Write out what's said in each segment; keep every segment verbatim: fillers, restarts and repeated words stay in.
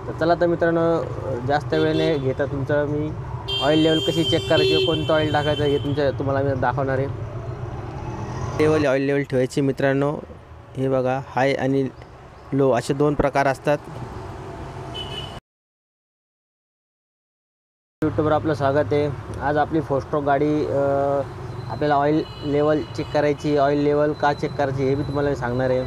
तर चला तर मित्रांनो, जास्त वेळ नाही घेता तुमचं मी ऑइल लेवल कशी चेक करायची, कोणतं ऑइल टाकायचं हे तुमच्या तुम्हाला मी दाखवणार आहे. लेवल ऑइल लेवल ठेवायची मित्रांनो. हे बघा, हाय आणि लो असे दोन प्रकार असतात. यूट्यूबवर आपलं स्वागत आहे. आज आपली फोस्ट्रोक गाडी आपल्याला ऑइल लेवल चेक करायची. ऑइल लेवल का चेक करायची हे बी तुम्हाला मी सांगणार आहे.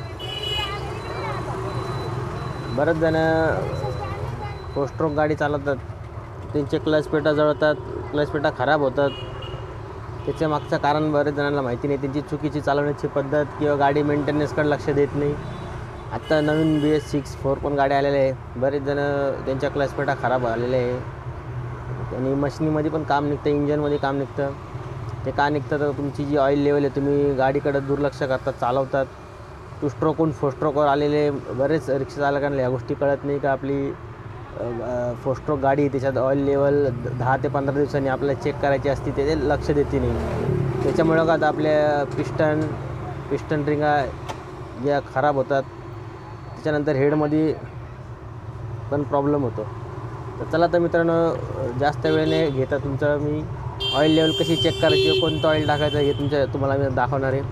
बरेच जण फोस्ट्रोक गाडी चालवतात, त्यांचे क्लच पेटा जळतात, क्लच पेटा खराब होतात. त्याच्या मागचं कारण बरेच जणांना माहिती नाही. त्यांची चुकीची चालवण्याची पद्धत किंवा गाडी मेंटेनन्सकडे लक्ष देत नाही. आत्ता नवीन बी एस सिक्स फोर पण गाड्या आलेल्या आहे. बरेच जण त्यांच्या क्लच पेटा खराब झालेले आहे आणि मशिनीमध्ये पण काम निघतं, इंजनमध्ये काम निघतं. ते का निघतं तर तुमची जी ऑइल लेवल आहे, तुम्ही गाडीकडे दुर्लक्ष करतात, चालवतात. टू स्ट्रोकहून फोर स्ट्रोकवर आलेले बरेच रिक्षा चालकांना या गोष्टी कळत नाही का आपली फोर स्ट्रोक गाडी त्याच्यात ऑइल लेवल दहा ते पंधरा दिवसांनी आपल्याला चेक करायची असते, ते लक्ष देते नाही. त्याच्यामुळं का आपल्या पिस्टन पिस्टन रिंगा या खराब होतात. त्याच्यानंतर हेडमध्ये पण प्रॉब्लेम होतो. तर चला तर मित्रांनो, जास्त वेळ नाही घेता तुमचं मी ऑइल लेवल कशी चेक करायची, कोणतं ऑइल टाकायचं हे तुमच्या तुम्हाला मी दाखवणार आहे.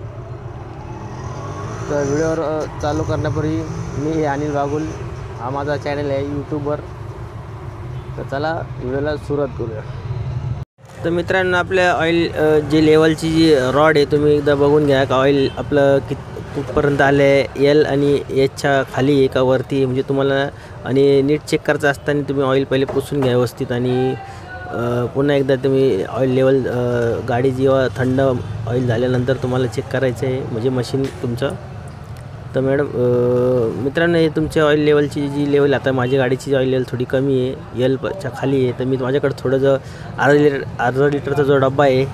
तर व्हिडिओवर चालू करण्यापूर्वी मी अनिल बागुल, हा माझा चॅनल आहे यूट्यूबवर. तर चला व्हिडिओला सुरुवात करूया. तर मित्रांनो, आपल्या ऑइल जी लेवलची जी रॉड आहे तुम्ही एकदा बघून घ्या का ऑइल आपलं कित कुठपर्यंत आलं आहे. एल आणि एचच्या खाली आहे का वरती, म्हणजे तुम्हाला आणि नीट चेक करायचं असताना तुम्ही ऑइल पहिले पुसून घ्या व्यवस्थित. आणि पुन्हा एकदा तुम्ही ऑइल लेवल गाडी जेव्हा थंड ऑइल झाल्यानंतर तुम्हाला चेक करायचं आहे, म्हणजे मशीन तुमचं. तर मॅडम मित्रांनो, हे तुमच्या ऑइल लेवलची जी लेवल, आता माझ्या गाडीची ऑइल लेवल थोडी कमी आहे, एलच्या खाली आहे. तर मी माझ्याकडे थोडं जो अर्धा लिटर अर्धा लिटरचा जो डब्बा आहे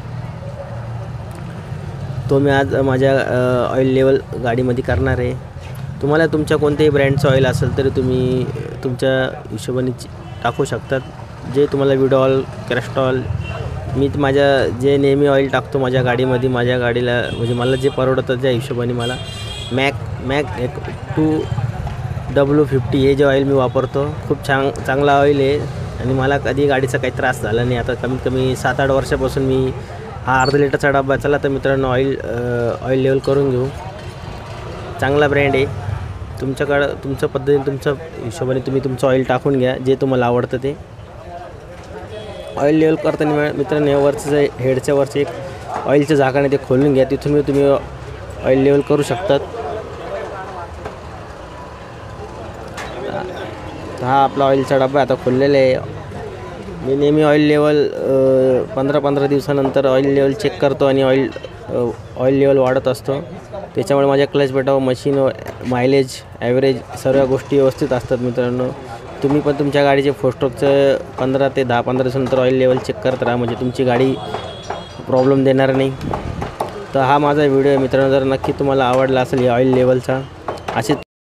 तो मी आज माझ्या ऑइल लेवल गाडीमध्ये करणार आहे. तुम्हाला तुमच्या कोणत्याही ब्रँडचं ऑइल असेल तरी तुम्ही तुमच्या हिशोबाने टाकू शकतात, जे तुम्हाला विडॉल, कॅस्ट्रॉल. मी माझ्या जे नेहमी ऑइल टाकतो माझ्या गाडीमध्ये, माझ्या गाडीला म्हणजे मला जे परवडतं त्या हिशोबाने मला मॅक मॅक एक टू डब्ल्यू फिफ्टी हे जे ऑइल मी वापरतो, खूप छान चांगला ऑइल आहे आणि मला कधी गाडीचा काही त्रास झाला नाही. आता कमीत कमी सात आठ वर्षापासून मी हा अर्धा लिटरचा डब्बा. चला तर मित्रांनो, ऑइल ऑइल लेवल करून घेऊ. चांगला ब्रँड आहे. तुमच्याकडं तुमच्या पद्धतीने तुमच्या हिशोबाने तुम्ही तुमचं ऑइल टाकून घ्या, जे तुम्हाला आवडतं ते. ऑइल लेवल करताना मित्रांनो, वरचं जे हेडच्या वरचे एक ऑइलचं झाकण आहे ते खोलून घ्या. तिथून मी तुम्ही ऑइल लेवल करू शकतात. हा आपला ऑइलचा डब्बा आता खोललेला आहे. मी नेहमी ऑइल लेवल पंधरा पंधरा दिवसानंतर ऑइल लेवल चेक करतो आणि ऑइल ऑइल लेवल वाढत असतो. त्याच्यामुळे माझ्या क्लच पेटावर मशीन मायलेज ॲव्हरेज सर्व गोष्टी व्यवस्थित असतात. मित्रांनो, तुम्ही पण तुमच्या गाडीचे फोस्ट्रोकचं पंधरा ते दहा पंधरा दिवसानंतर ऑइल लेवल चेक करत राहा, म्हणजे तुमची गाडी प्रॉब्लेम देणार नाही. तर हा माझा व्हिडिओ आहे मित्रांनो, जर नक्की तुम्हाला आवडला असेल या ऑइल लेवलचा, असे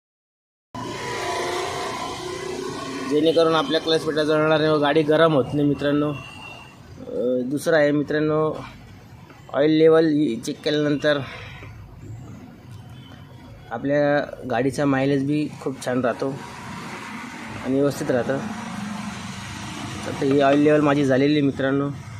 जेणेकरून आपल्या क्लच पेटा जळणार नाही व गाडी गरम होत नाही. मित्रांनो, दुसरं आहे मित्रांनो, ऑइल लेवल चेक केल्यानंतर आपल्या गाडीचा मायलेज बी खूप छान राहतो आणि व्यवस्थित राहतं. तर ही ऑइल लेवल माझी झालेली मित्रांनो.